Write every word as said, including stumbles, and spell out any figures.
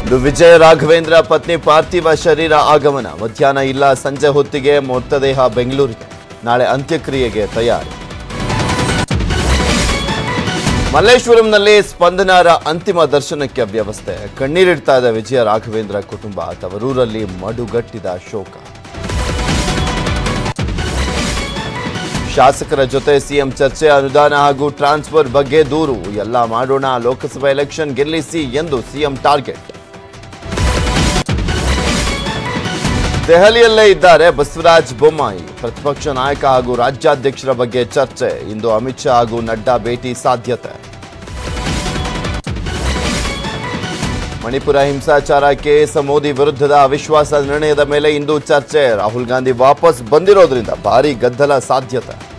ವಿಜಯ ರಾಘವೇಂದ್ರ ಪತ್ನಿ ಪಾರ್ಥಿವ ಶರೀರ ಆಗಮನ ಮಧ್ಯಾಹ್ನ ಇಲ್ಲ ಸಂಜೆ ಹೊತ್ತಿಗೆ ಮೃತದೇಹ ಬೆಂಗಳೂರಿಗೆ ನಾಳೆ ಅಂತ್ಯಕ್ರಿಯೆಗೆ ತಯಾರಿ ಮಲ್ಲೇಶ್ವರಂನಲ್ಲಿ ಸ್ಪಂದನಾರ ಅಂತಿಮ ದರ್ಶನಕ್ಕೆ ವ್ಯವಸ್ಥೆ ಕಣ್ಣೀರಿಡ್ತಾ ಇದೆ ವಿಜಯ ರಾಘವೇಂದ್ರ ಕುಟುಂಬ ತವರೂರಲ್ಲಿ ಮಡುಗಟ್ಟಿದ ಶೋಕ ಶಾಸಕರ ಜೊತೆ ಸಿಎಂ ಚರ್ಚೆ ಅನುದಾನ ಹಾಗೂ ಟ್ರಾನ್ಸ್ಫರ್ ಬಗ್ಗೆ ದೂರು ಎಲ್ಲ ಮಾಡೋಣ ಲೋಕಸಭಾ ಎಲೆಕ್ಷನ್ ಗೆಲ್ಲಿಸಿ ಎಂದು ಸಿಎಂ ಟಾರ್ಗೆಟ್ ದೆಹಲಿಯಲ್ಲೇ ಇದ್ದಾರೆ ಬಸವರಾಜ ಬೊಮ್ಮಾಯಿ ಪ್ರತಿಪಕ್ಷ ನಾಯಕ ಹಾಗೂ ರಾಜ್ಯಾಧ್ಯಕ್ಷರ ಬಗ್ಗೆ ಚರ್ಚೆ ಇಂದು ಅಮಿತ್ ಶಾ ಹಾಗೂ ನಡ್ಡಾ ಭೇಟಿ ಸಾಧ್ಯತೆ ಮಣಿಪುರ ಹಿಂಸಾಚಾರ ಕೇಸ್ ಮೋದಿ ವಿರುದ್ಧದ ಅವಿಶ್ವಾಸ ನಿರ್ಣಯದ ಮೇಲೆ ಇಂದು ಚರ್ಚೆ ರಾಹುಲ್ ಗಾಂಧಿ ವಾಪಸ್ ಬಂದಿರೋದ್ರಿಂದ ಭಾರೀ ಗದ್ದಲ ಸಾಧ್ಯತೆ